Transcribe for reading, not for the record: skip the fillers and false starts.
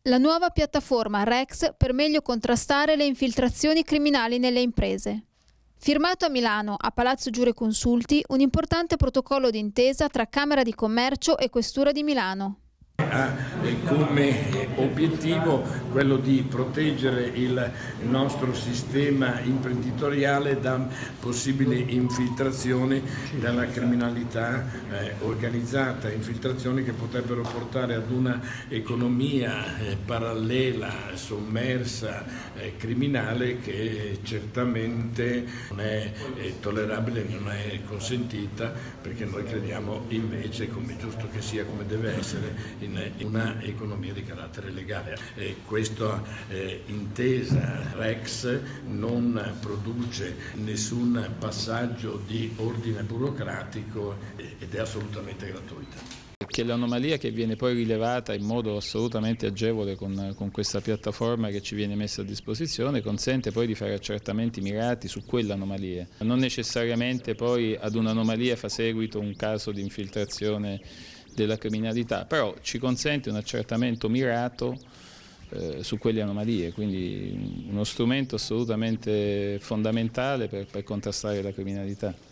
La nuova piattaforma REX per meglio contrastare le infiltrazioni criminali nelle imprese. Firmato a Milano, a Palazzo Giureconsulti, un importante protocollo d'intesa tra Camera di Commercio e Questura di Milano. Ha come obiettivo quello di proteggere il nostro sistema imprenditoriale da possibili infiltrazioni dalla criminalità organizzata, infiltrazioni che potrebbero portare ad una economia parallela, sommersa, criminale, che certamente non è tollerabile, non è consentita, perché noi crediamo invece, come giusto che sia, come deve essere, in una economia di carattere legale. Questa intesa REX non produce nessun passaggio di ordine burocratico ed è assolutamente gratuita. Che l'anomalia che viene poi rilevata in modo assolutamente agevole con questa piattaforma che ci viene messa a disposizione consente poi di fare accertamenti mirati su quell'anomalia. Non necessariamente poi ad un'anomalia fa seguito un caso di infiltrazione della criminalità, però ci consente un accertamento mirato su quelle anomalie, quindi uno strumento assolutamente fondamentale per contrastare la criminalità.